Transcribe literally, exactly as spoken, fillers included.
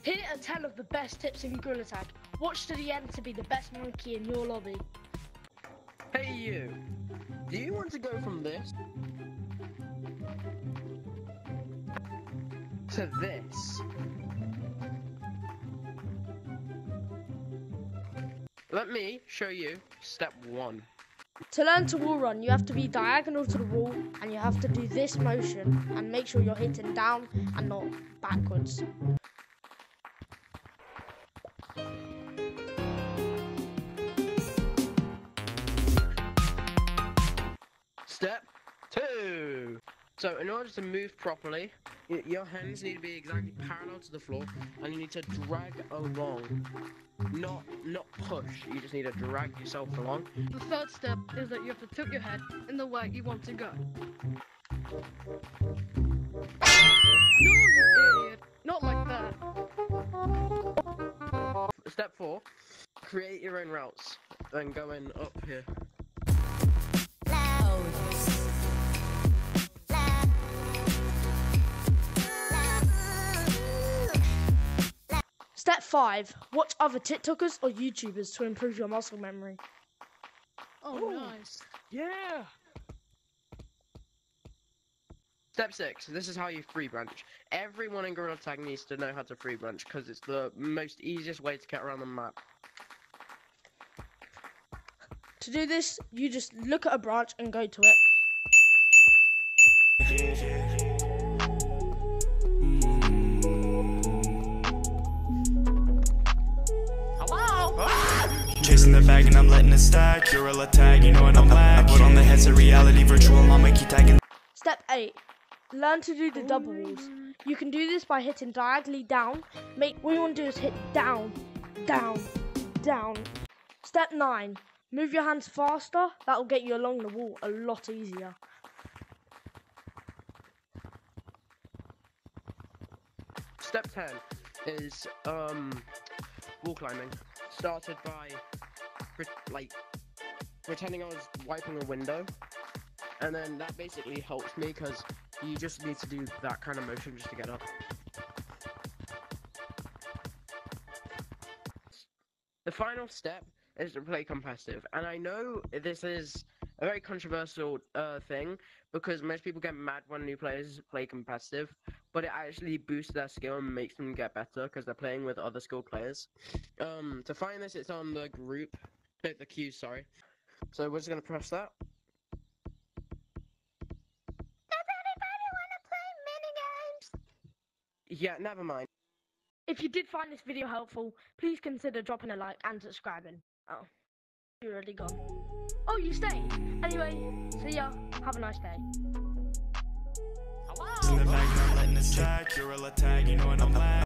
Here are ten of the best tips in Gorilla Tag. Watch to the end to be the best monkey in your lobby. Hey you! Do you want to go from this to this? Let me show you step one. To learn to wall run, you have to be diagonal to the wall and you have to do this motion and make sure you're hitting down and not backwards. Step two. So in order to move properly, y your hands need to be exactly parallel to the floor and you need to drag along. Not not push, you just need to drag yourself along. The third step is that you have to tilt your head in the way you want to go. No, you idiot! Not like that. Step four, create your own routes. Then going up here. Step five, watch other TikTokers or YouTubers to improve your muscle memory. Oh, Ooh. nice. Yeah! Step six, this is how you free branch. Everyone in Gorilla Tag needs to know how to free branch because it's the most easiest way to get around the map. To do this, you just look at a branch and go to it. Chasing the bag and I'm letting it stack. Gorilla Tag, you know what I'm like. I put on the heads of reality, virtual, I'ma keep tagging. Step eight, learn to do the double walls. You can do this by hitting diagonally down. Make what you want to do is hit down, down, down. Step nine, move your hands faster. That will get you along the wall a lot easier. Step ten is um wall climbing. Started by pre like pretending I was wiping a window, and then that basically helps me because you just need to do that kind of motion just to get up. The final step is to play competitive, and I know this is a very controversial uh, thing because most people get mad when new players play competitive, but it actually boosts their skill and makes them get better because they're playing with other skilled players. Um, to find this, it's on the group, no, the queue, sorry. So we're just gonna press that. Does anybody want to play minigames? Yeah, never mind. If you did find this video helpful, please consider dropping a like and subscribing. Oh, you're already gone. Oh, you stayed. Anyway, see ya. Have a nice day. In the bag and I'm letting it stack. Gorilla Tag, you know what I'm like.